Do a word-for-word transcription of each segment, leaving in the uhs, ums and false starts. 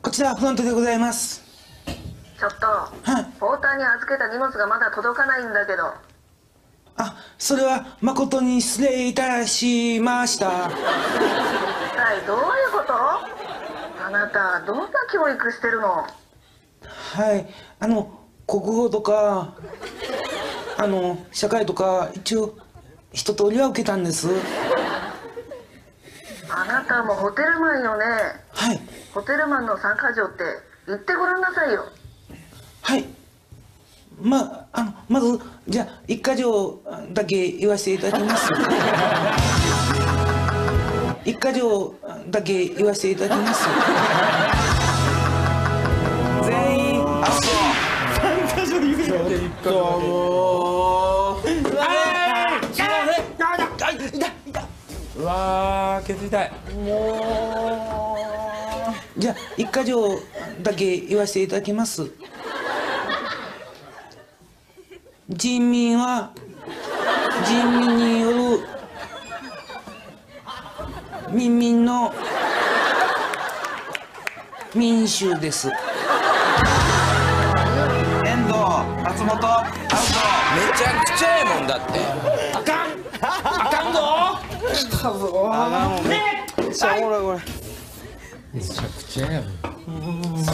こちらフロントでございます。 ちょっと、 はい。 ポーターに預けた荷物がまだ届かないんだけど。 あ、それは誠に失礼いたしました。 一体どういうこと？あなたどんな教育してるの？ はい、あの国語とかあの社会とか一応一通りは受けたんです。 あなたもホテルマンよね。 はい。 ホテルマンの参加条って言ってごらんなさいよ。 はい。まあのまずじゃあ一箇条だけ言わせていただきます。一箇条だけ言わせていただきます。全員アウト。三箇条で言うけど。ちょっともう。うわー。すいません。あ、痛い痛い。 うわー、ケツ痛い。 もう。じゃあ一箇条だけ言わせていただきます。人民は人民による民民の民衆です。 遠藤、松本、アウト。めちゃくちゃええもんだって。 あかんあかんぞ来たぞあかんもん。めっちゃおもろいこれ。めちゃくちゃええもん。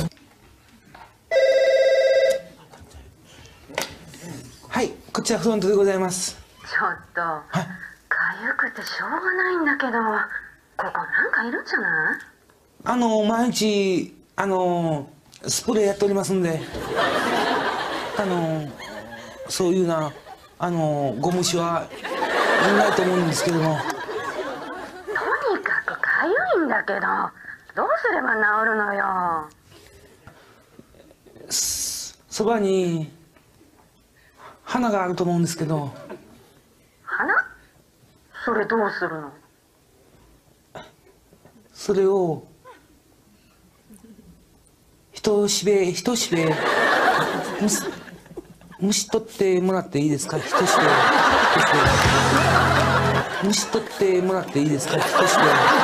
はい、こちらフロントでございます。 ちょっと、かゆくてしょうがないんだけど、ここなんかいるんじゃない？ あの毎日あのスプレーやっておりますんで、あのそういうなあのゴムシはいないと思うんですけども。 とにかくかゆいんだけど、どうすれば治るのよ。 そばに花があると思うんですけど。 花？それどうするの？ それを一しべ一しべむしむし取ってもらっていいですか？一しべ一しべむし取ってもらっていいですか？一しべ